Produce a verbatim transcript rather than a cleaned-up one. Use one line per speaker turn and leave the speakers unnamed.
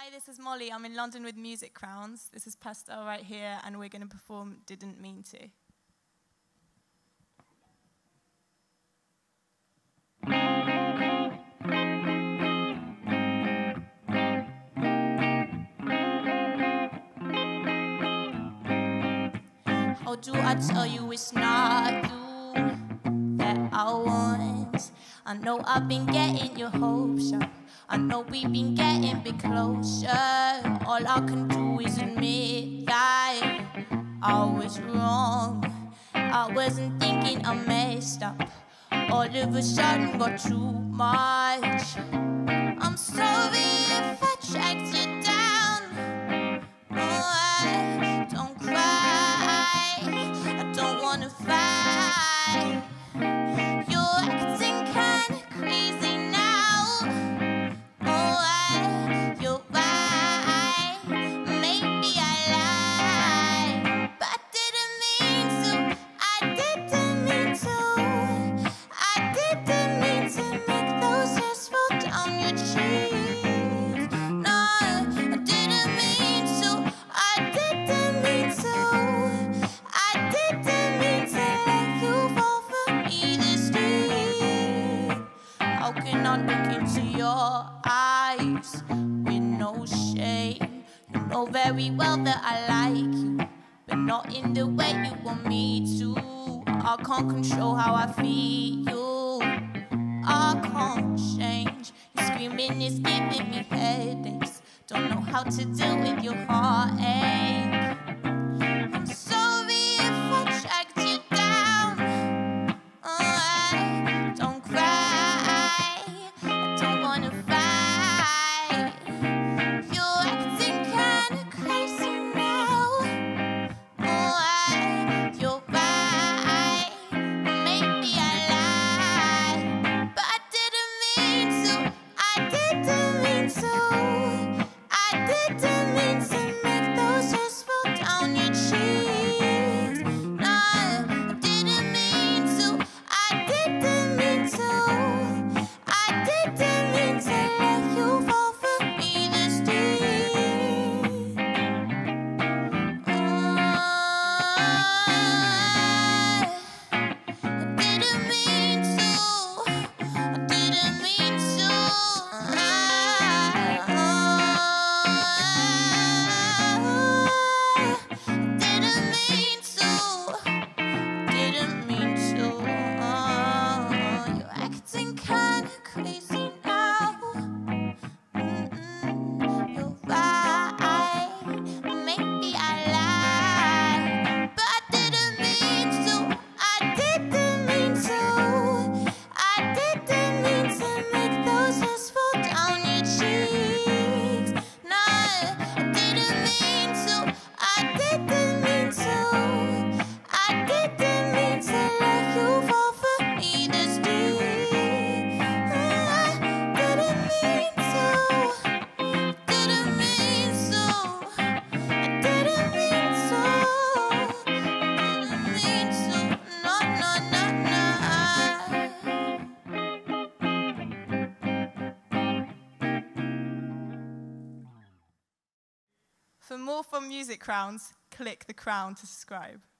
Hi, this is Molly. I'm in London with Music Crowns. This is Pastel right here, and we're going to perform Didn't Mean To. How do I tell you it's not you that I want? I know I've been getting your hopes up. I know we've been getting a bit closer. All I can do is admit that I was wrong. I wasn't thinking I messed up. All of a sudden got too much. I'm sorry if I tracked you down. Oh, I don't cry. I don't wanna fight. You're acting kinda crazy now. Oh, I, you're right. Maybe I lied, but I didn't mean to. I didn't mean to. I didn't mean to make those hairs fall down your cheeks. No, I didn't mean to. I didn't mean to. I didn't mean to let you fall for me this deep. How can I look into your eyes with no shame? You know very well that I like you, but not in the way you want me to. I can't control how I feel. I can't change. Your screaming is giving me headaches. Don't know how to deal with your heartache. I'm sorry if I tracked you down. Oh, I don't cry. I don't wanna fight. You're acting kinda crazy now. Oh, I, you're right. Maybe I lied, but I didn't mean to. I didn't mean to. I didn't mean to make those hairs fall down your cheeks. No, I didn't mean to. I didn't mean to. I didn't mean to let you fall for me this deep. Oh, I didn't mean to. I didn't mean to. I didn't mean to. Didn't mean to. Oh, you're acting kinda crazy now. Mm-mm, you're right. Maybe I lied, but I didn't mean to. I didn't mean to. I didn't mean to make those hairs fall down your cheeks. No, I didn't mean to. I didn't mean to. I didn't mean to let you fall for me this deep. I didn't mean to. Didn't mean to. I didn't mean to. I didn't mean to. No, no, no, no. For more from Music Crowns, click the crown to subscribe.